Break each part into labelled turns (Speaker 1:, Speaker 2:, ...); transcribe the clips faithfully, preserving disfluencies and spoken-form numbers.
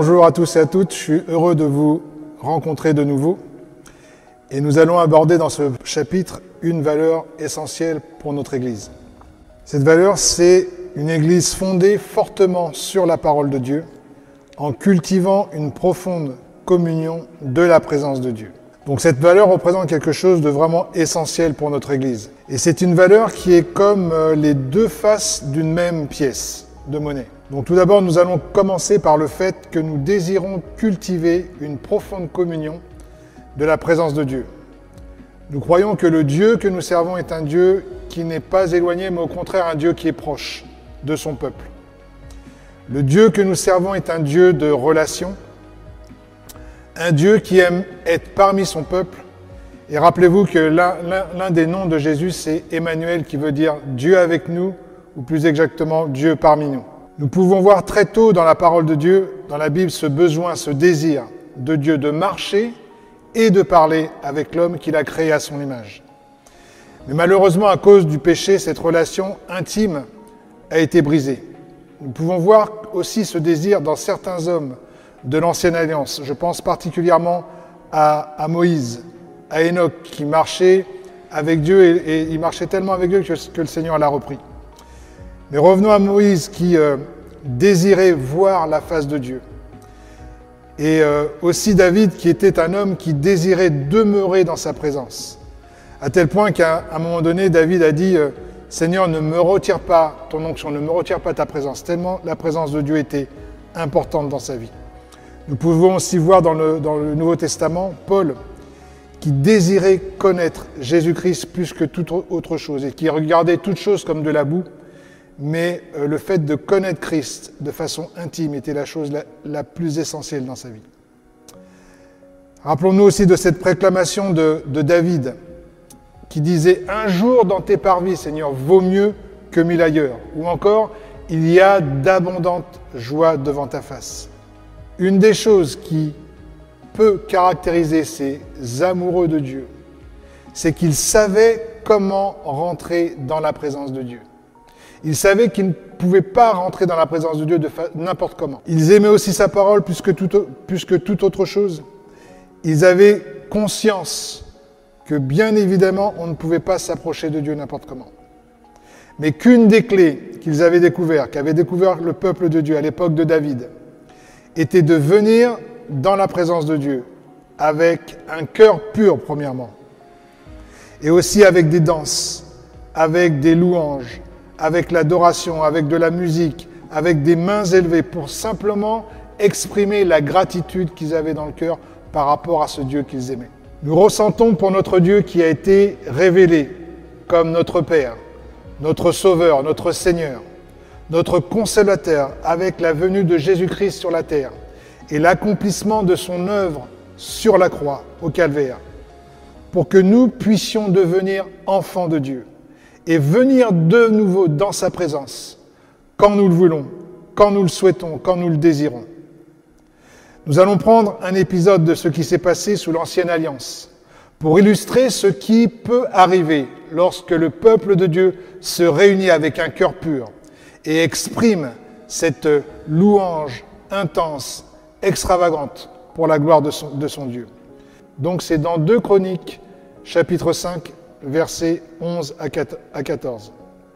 Speaker 1: bonjour à tous et à toutes, je suis heureux de vous rencontrer de nouveau. Et nous allons aborder dans ce chapitre une valeur essentielle pour notre Église. Cette valeur, c'est une Église fondée fortement sur la parole de Dieu, en cultivant une profonde communion de la présence de Dieu. Donc cette valeur représente quelque chose de vraiment essentiel pour notre Église. Et c'est une valeur qui est comme les deux faces d'une même pièce de monnaie. Donc tout d'abord, nous allons commencer par le fait que nous désirons cultiver une profonde communion de la présence de Dieu. Nous croyons que le Dieu que nous servons est un Dieu qui n'est pas éloigné, mais au contraire un Dieu qui est proche de son peuple. Le Dieu que nous servons est un Dieu de relation, un Dieu qui aime être parmi son peuple. Et rappelez-vous que l'un, l'un, l'un des noms de Jésus, c'est Emmanuel, qui veut dire Dieu avec nous, ou plus exactement Dieu parmi nous. Nous pouvons voir très tôt dans la parole de Dieu, dans la Bible, ce besoin, ce désir de Dieu de marcher et de parler avec l'homme qu'il a créé à son image. Mais malheureusement, à cause du péché, cette relation intime a été brisée. Nous pouvons voir aussi ce désir dans certains hommes de l'Ancienne Alliance. Je pense particulièrement à, à Moïse, à Enoch, qui marchait avec Dieu et, et il marchait tellement avec Dieu que, que le Seigneur l'a repris. Mais revenons à Moïse qui euh, désirait voir la face de Dieu. Et euh, aussi David qui était un homme qui désirait demeurer dans sa présence. À tel point qu'à un moment donné, David a dit euh, « Seigneur, ne me retire pas ton onction, ne me retire pas ta présence », tellement la présence de Dieu était importante dans sa vie. Nous pouvons aussi voir dans le, dans le Nouveau Testament, Paul, qui désirait connaître Jésus-Christ plus que toute autre chose et qui regardait toute chose comme de la boue. Mais euh, le fait de connaître Christ de façon intime était la chose la, la plus essentielle dans sa vie. Rappelons-nous aussi de cette proclamation de, de David qui disait « Un jour dans tes parvis, Seigneur, vaut mieux que mille ailleurs » ou encore « Il y a d'abondantes joies devant ta face ». Une des choses qui peut caractériser ces amoureux de Dieu, c'est qu'ils savaient comment rentrer dans la présence de Dieu. Ils savaient qu'ils ne pouvaient pas rentrer dans la présence de Dieu de fa- n'importe comment. Ils aimaient aussi sa parole plus que, tout, plus que toute autre chose. Ils avaient conscience que bien évidemment, on ne pouvait pas s'approcher de Dieu n'importe comment. Mais qu'une des clés qu'ils avaient découvert, qu'avait découvert le peuple de Dieu à l'époque de David, était de venir dans la présence de Dieu avec un cœur pur, premièrement, et aussi avec des danses, avec des louanges, avec l'adoration, avec de la musique, avec des mains élevées pour simplement exprimer la gratitude qu'ils avaient dans le cœur par rapport à ce Dieu qu'ils aimaient. Nous ressentons pour notre Dieu qui a été révélé comme notre Père, notre Sauveur, notre Seigneur, notre Consolateur avec la venue de Jésus-Christ sur la terre et l'accomplissement de son œuvre sur la croix au Calvaire, pour que nous puissions devenir enfants de Dieu et venir de nouveau dans sa présence, quand nous le voulons, quand nous le souhaitons, quand nous le désirons. Nous allons prendre un épisode de ce qui s'est passé sous l'Ancienne Alliance, pour illustrer ce qui peut arriver lorsque le peuple de Dieu se réunit avec un cœur pur et exprime cette louange intense, extravagante pour la gloire de son, de son Dieu. Donc c'est dans deux Chroniques, chapitre cinq, versets onze à quatorze.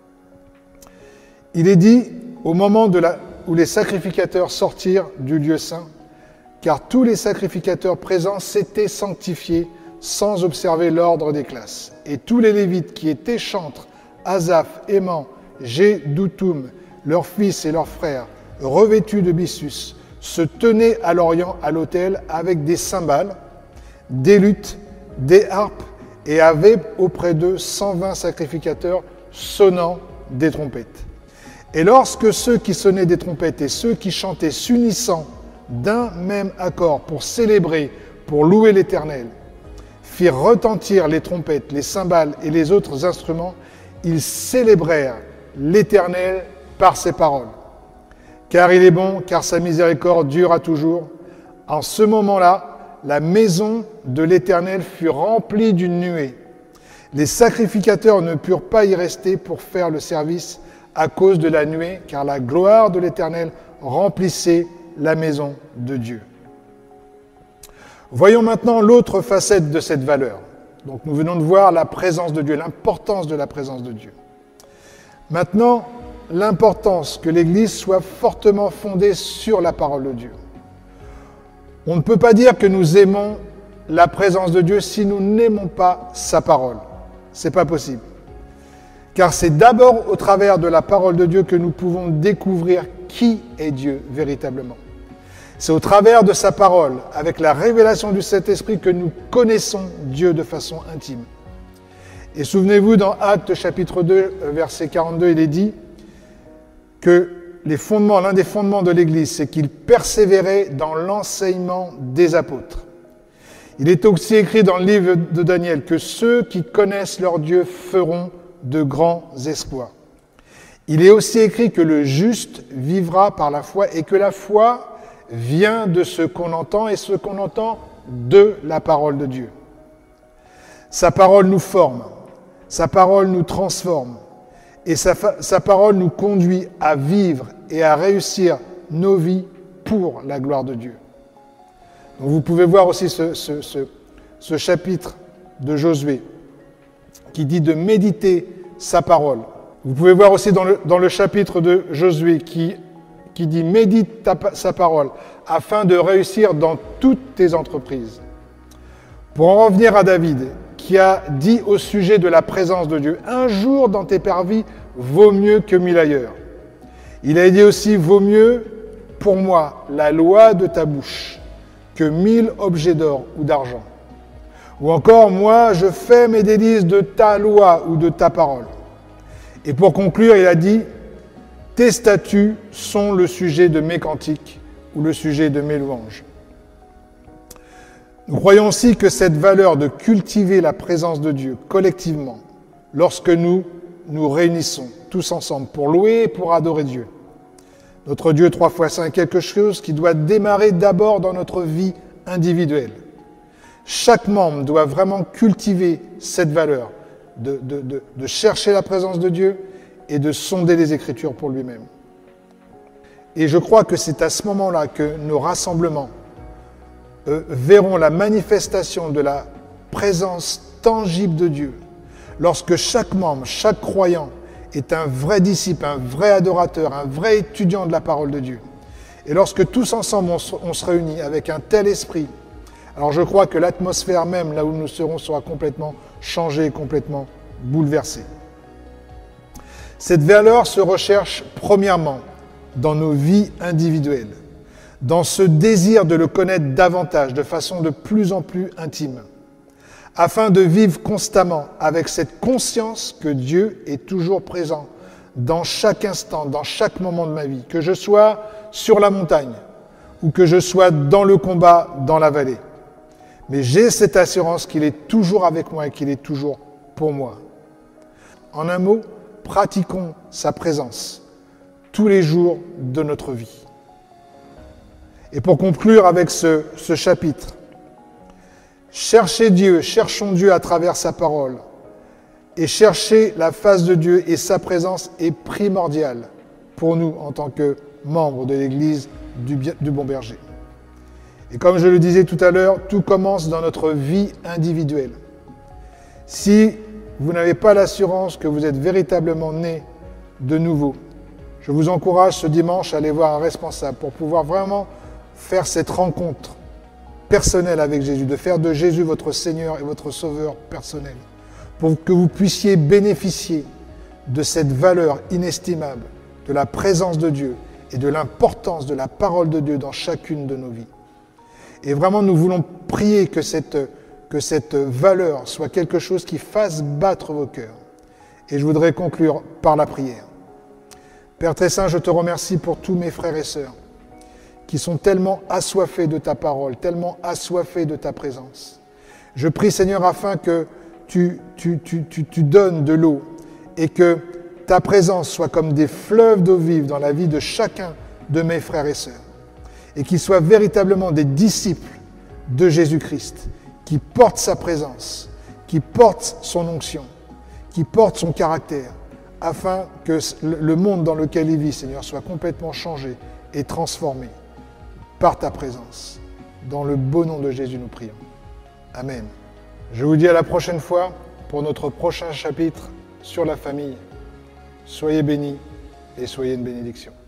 Speaker 1: Il est dit, au moment de la, où les sacrificateurs sortirent du lieu saint, car tous les sacrificateurs présents s'étaient sanctifiés sans observer l'ordre des classes. Et tous les Lévites qui étaient chantres, Asaph, Héman, Jédoutoum, leurs fils et leurs frères, revêtus de byssus, se tenaient à l'orient à l'autel avec des cymbales, des luttes, des harpes, et avaient auprès d'eux cent vingt sacrificateurs sonnant des trompettes. Et lorsque ceux qui sonnaient des trompettes et ceux qui chantaient s'unissant d'un même accord pour célébrer, pour louer l'Éternel, firent retentir les trompettes, les cymbales et les autres instruments, ils célébrèrent l'Éternel par ses paroles. Car il est bon, car sa miséricorde dure à toujours. En ce moment-là, la maison de l'Éternel fut remplie d'une nuée. Les sacrificateurs ne purent pas y rester pour faire le service à cause de la nuée, car la gloire de l'Éternel remplissait la maison de Dieu. Voyons maintenant l'autre facette de cette valeur. Donc nous venons de voir la présence de Dieu, l'importance de la présence de Dieu. Maintenant, l'importance que l'Église soit fortement fondée sur la parole de Dieu. On ne peut pas dire que nous aimons la présence de Dieu si nous n'aimons pas sa parole. Ce n'est pas possible. Car c'est d'abord au travers de la parole de Dieu que nous pouvons découvrir qui est Dieu véritablement. C'est au travers de sa parole, avec la révélation du Saint-Esprit, que nous connaissons Dieu de façon intime. Et souvenez-vous, dans Actes chapitre deux, verset quarante-deux, il est dit que les fondements, l'un des fondements de l'Église, c'est qu'il persévérait dans l'enseignement des apôtres. Il est aussi écrit dans le livre de Daniel que ceux qui connaissent leur Dieu feront de grands exploits. Il est aussi écrit que le juste vivra par la foi et que la foi vient de ce qu'on entend et ce qu'on entend de la parole de Dieu. Sa parole nous forme, sa parole nous transforme et sa, sa parole nous conduit à vivre et à réussir nos vies pour la gloire de Dieu. Donc vous pouvez voir aussi ce, ce, ce, ce chapitre de Josué qui dit de méditer sa parole. Vous pouvez voir aussi dans le, dans le chapitre de Josué qui qui dit « Médite ta, sa parole afin de réussir dans toutes tes entreprises ». Pour en revenir à David, qui a dit au sujet de la présence de Dieu « Un jour dans tes parvis vaut mieux que mille ailleurs ». Il a dit aussi « Vaut mieux pour moi la loi de ta bouche que mille objets d'or ou d'argent ». Ou encore « Moi, je fais mes délices de ta loi ou de ta parole ». Et pour conclure, il a dit « Tes statuts sont le sujet de mes cantiques ou le sujet de mes louanges. » Nous croyons aussi que cette valeur de cultiver la présence de Dieu collectivement, lorsque nous nous réunissons tous ensemble pour louer et pour adorer Dieu, notre Dieu trois fois saint est quelque chose qui doit démarrer d'abord dans notre vie individuelle. Chaque membre doit vraiment cultiver cette valeur de, de, de, de chercher la présence de Dieu et de sonder les Écritures pour lui-même. Et je crois que c'est à ce moment-là que nos rassemblements euh, verront la manifestation de la présence tangible de Dieu, lorsque chaque membre, chaque croyant est un vrai disciple, un vrai adorateur, un vrai étudiant de la parole de Dieu. Et lorsque tous ensemble on se, on se réunit avec un tel esprit, alors je crois que l'atmosphère même, là où nous serons, sera complètement changée, complètement bouleversée. Cette valeur se recherche premièrement dans nos vies individuelles, dans ce désir de le connaître davantage, de façon de plus en plus intime, afin de vivre constamment avec cette conscience que Dieu est toujours présent dans chaque instant, dans chaque moment de ma vie, que je sois sur la montagne ou que je sois dans le combat, dans la vallée. Mais j'ai cette assurance qu'il est toujours avec moi et qu'il est toujours pour moi. En un mot, pratiquons sa présence tous les jours de notre vie. Et pour conclure avec ce, ce chapitre, cherchez Dieu, cherchons Dieu à travers sa parole. Et chercher la face de Dieu et sa présence est primordial pour nous en tant que membres de l'Église du, du Bon Berger. Et comme je le disais tout à l'heure, tout commence dans notre vie individuelle. Si vous n'avez pas l'assurance que vous êtes véritablement né de nouveau, je vous encourage ce dimanche à aller voir un responsable pour pouvoir vraiment faire cette rencontre personnelle avec Jésus, de faire de Jésus votre Seigneur et votre Sauveur personnel, pour que vous puissiez bénéficier de cette valeur inestimable, de la présence de Dieu et de l'importance de la parole de Dieu dans chacune de nos vies. Et vraiment, nous voulons prier que cette, que cette valeur soit quelque chose qui fasse battre vos cœurs. Et je voudrais conclure par la prière. Père très saint, je te remercie pour tous mes frères et sœurs qui sont tellement assoiffés de ta parole, tellement assoiffés de ta présence. Je prie, Seigneur, afin que tu, tu, tu, tu, tu donnes de l'eau et que ta présence soit comme des fleuves d'eau vive dans la vie de chacun de mes frères et sœurs. Et qu'ils soient véritablement des disciples de Jésus-Christ, qui portent sa présence, qui portent son onction, qui portent son caractère, afin que le monde dans lequel il vit, Seigneur, soit complètement changé et transformé. par ta présence. Dans le beau nom de Jésus, nous prions. Amen. Je vous dis à la prochaine fois pour notre prochain chapitre sur la famille. Soyez bénis et soyez une bénédiction.